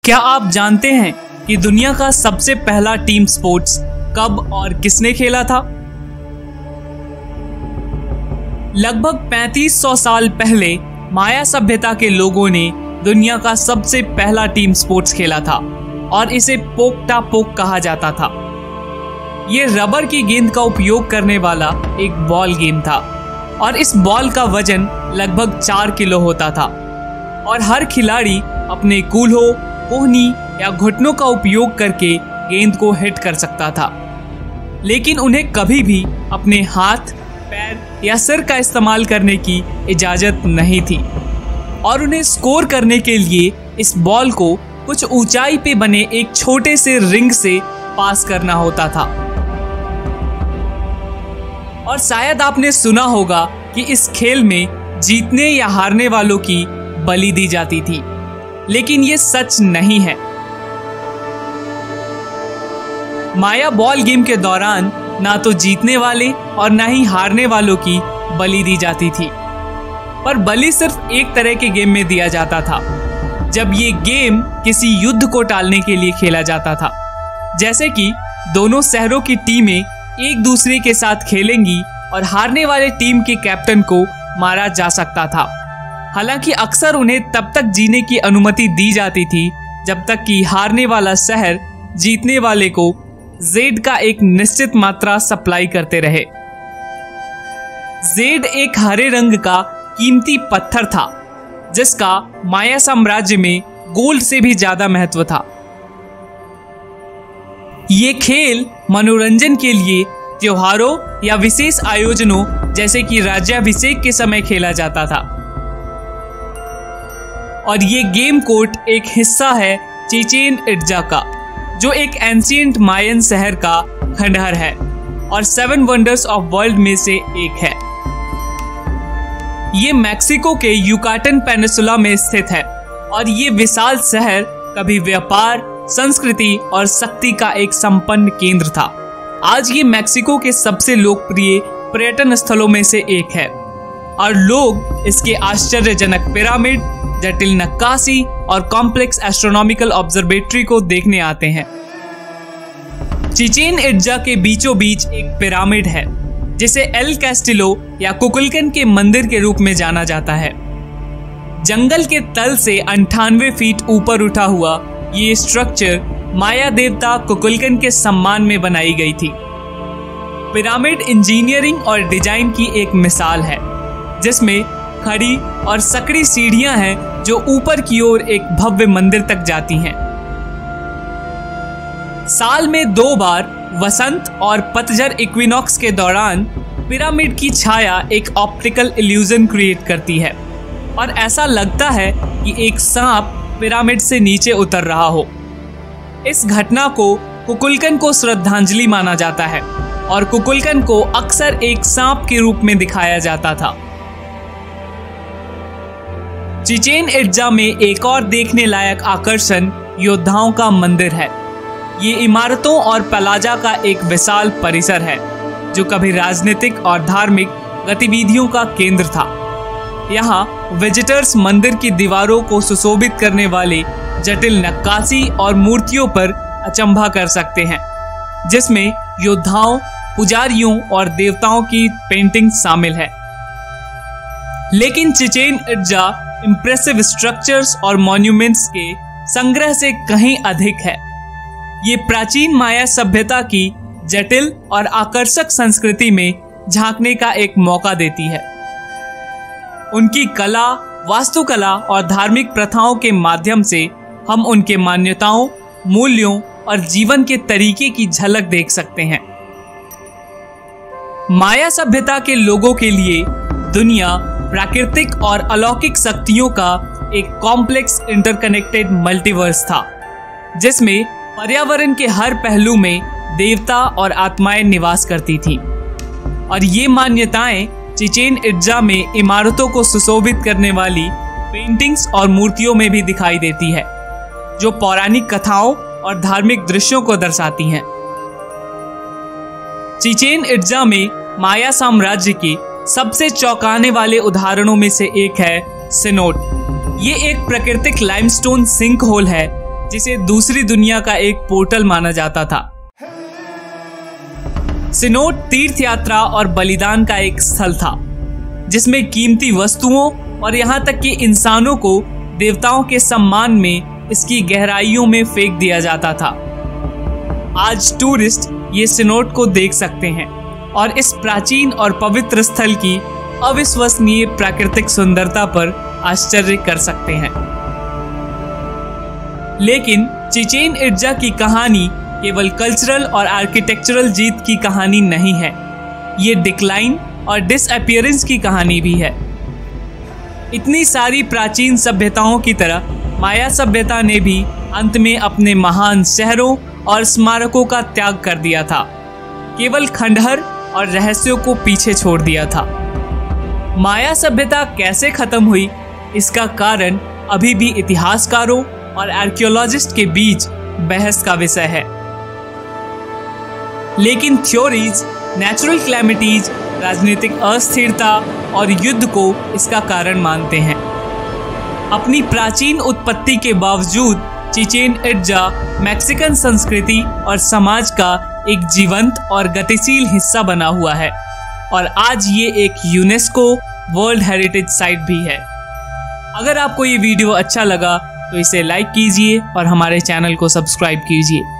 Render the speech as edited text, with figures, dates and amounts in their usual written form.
क्या आप जानते हैं कि दुनिया का सबसे पहला टीम स्पोर्ट्स कब और किसने खेला था? लगभग 3500 साल पहले माया सभ्यता के लोगों ने दुनिया का सबसे पहला टीम स्पोर्ट्स खेला था और इसे पोक्टा पोक कहा जाता था। ये रबर की गेंद का उपयोग करने वाला एक बॉल गेम था और इस बॉल का वजन लगभग 4 किलो होता था और हर खिलाड़ी अपने कूल्हों, कोहनी या घुटनों का उपयोग करके गेंद को हिट कर सकता था, लेकिन उन्हें कभी भी अपने हाथ, पैर या सिर का इस्तेमाल करने की इजाजत नहीं थी और उन्हें स्कोर करने के लिए इस बॉल को कुछ ऊंचाई पे बने एक छोटे से रिंग से पास करना होता था। और शायद आपने सुना होगा कि इस खेल में जीतने या हारने वालों की बलि दी जाती थी, लेकिन ये सच नहीं है। माया बॉल गेम के दौरान ना तो जीतने वाले और ना ही हारने वालों की बलि दी जाती थी, पर बलि सिर्फ एक तरह के गेम में दिया जाता था, जब ये गेम किसी युद्ध को टालने के लिए खेला जाता था, जैसे कि दोनों शहरों की टीमें एक दूसरे के साथ खेलेंगी और हारने वाले टीम के कैप्टन को मारा जा सकता था। हालांकि अक्सर उन्हें तब तक जीने की अनुमति दी जाती थी जब तक कि हारने वाला शहर जीतने वाले को जेड का एक निश्चित मात्रा सप्लाई करते रहे। जेड एक हरे रंग का कीमती पत्थर था जिसका माया साम्राज्य में गोल्ड से भी ज्यादा महत्व था। ये खेल मनोरंजन के लिए त्योहारों या विशेष आयोजनों जैसे कि राज्याभिषेक के समय खेला जाता था और ये गेम कोर्ट एक हिस्सा है चिचेन इट्जा का, जो एक एंशिएंट मायन शहर का खंडहर है और 7 वंडर्स ऑफ वर्ल्ड में से एक है। ये मैक्सिको के युकाटन पेनिसुला में स्थित है और ये विशाल शहर कभी व्यापार, संस्कृति और शक्ति का एक संपन्न केंद्र था। आज ये मैक्सिको के सबसे लोकप्रिय पर्यटन स्थलों में से एक है और लोग इसके आश्चर्यजनक पिरामिड, जटिल नक्काशी और कॉम्प्लेक्स एस्ट्रोनॉमिकल ऑब्जर्वेटरी को देखने आते हैं। चिचेन इट्जा के बीचों बीच एक पिरामिड है जिसे एल कैस्टिलो या कुकुलकन के मंदिर के रूप में जाना जाता है। जंगल के तल से 98 फीट ऊपर उठा हुआ ये स्ट्रक्चर माया देवता कुकुलकन के सम्मान में बनाई गई थी। पिरामिड इंजीनियरिंग और डिजाइन की एक मिसाल है जिसमें खड़ी और सकड़ी सीढ़ियां हैं जो ऊपर की ओर एक भव्य मंदिर तक जाती हैं। साल में 2 बार वसंत और पतझड़ इक्विनॉक्स के दौरान पिरामिड की छाया एक ऑप्टिकल इल्यूजन क्रिएट करती है और ऐसा लगता है कि एक सांप पिरामिड से नीचे उतर रहा हो। इस घटना को कुकुलकन को श्रद्धांजलि माना जाता है और कुकुलकन को अक्सर एक सांप के रूप में दिखाया जाता था। चिचेन इट्जा में एक और देखने लायक आकर्षण योद्धाओं का मंदिर है। ये इमारतों और प्लाजा का एक विशाल परिसर है जो कभी राजनीतिक और धार्मिक गतिविधियों का केंद्र था। यहाँ विजिटर्स मंदिर की दीवारों को सुशोभित करने वाले जटिल नक्काशी और मूर्तियों पर अचंभा कर सकते हैं, जिसमें योद्धाओं, पुजारियों और देवताओं की पेंटिंग शामिल है। लेकिन चिचेन इट्जा इम्प्रेसिव स्ट्रक्चर्स और मॉन्यूमेंट्स के संग्रह से कहीं अधिक है। ये प्राचीन माया सभ्यता की जटिल और आकर्षक संस्कृति में झांकने का एक मौका देती है। उनकी कला, वास्तुकला और धार्मिक प्रथाओं के माध्यम से हम उनके मान्यताओं, मूल्यों और जीवन के तरीके की झलक देख सकते हैं। माया सभ्यता के लोगों के लिए दुनिया प्राकृतिक और अलौकिक शक्तियों का एक कॉम्प्लेक्स इंटरकनेक्टेड मल्टीवर्स था, जिसमें पर्यावरण के हर पहलू में देवता और आत्माएं निवास करती थीं। और ये मान्यताएं चिचेन इट्जा में इमारतों को सुशोभित करने वाली पेंटिंग्स और मूर्तियों में भी दिखाई देती है, जो पौराणिक कथाओं और धार्मिक दृश्यों को दर्शाती हैं। चिचेन इट्जा में माया साम्राज्य के सबसे चौंकाने वाले उदाहरणों में से एक है सिनोट। ये एक प्राकृतिक लाइमस्टोन सिंक होल है जिसे दूसरी दुनिया का एक पोर्टल माना जाता था। सिनोट तीर्थ यात्रा और बलिदान का एक स्थल था, जिसमें कीमती वस्तुओं और यहाँ तक कि इंसानों को देवताओं के सम्मान में इसकी गहराइयों में फेंक दिया जाता था। आज टूरिस्ट ये सिनोट को देख सकते हैं और इस प्राचीन और पवित्र स्थल की अविश्वसनीय प्राकृतिक सुंदरता पर आश्चर्य कर सकते हैं। लेकिन चिचेन इट्जा की कहानी केवल कल्चरल और आर्किटेक्चरल जीत की कहानी नहीं है, ये डिक्लाइन और डिसअपीयरेंस की कहानी भी है। इतनी सारी प्राचीन सभ्यताओं की तरह माया सभ्यता ने भी अंत में अपने महान शहरों और स्मारकों का त्याग कर दिया था, केवल खंडहर और रहस्यों को पीछे छोड़ दिया था। माया सभ्यता कैसे खत्म हुई, इसका कारण अभी भी इतिहासकारों और आर्कियोलॉजिस्ट के बीच बहस का विषय है। लेकिन थ्योरीज, नेचुरल क्लैमिटीज, राजनीतिक अस्थिरता और युद्ध को इसका कारण मानते हैं। अपनी प्राचीन उत्पत्ति के बावजूद चिचेन इट्जा मैक्सिकन संस्कृति और समाज का एक जीवंत और गतिशील हिस्सा बना हुआ है और आज ये एक यूनेस्को वर्ल्ड हेरिटेज साइट भी है। अगर आपको ये वीडियो अच्छा लगा तो इसे लाइक कीजिए और हमारे चैनल को सब्सक्राइब कीजिए।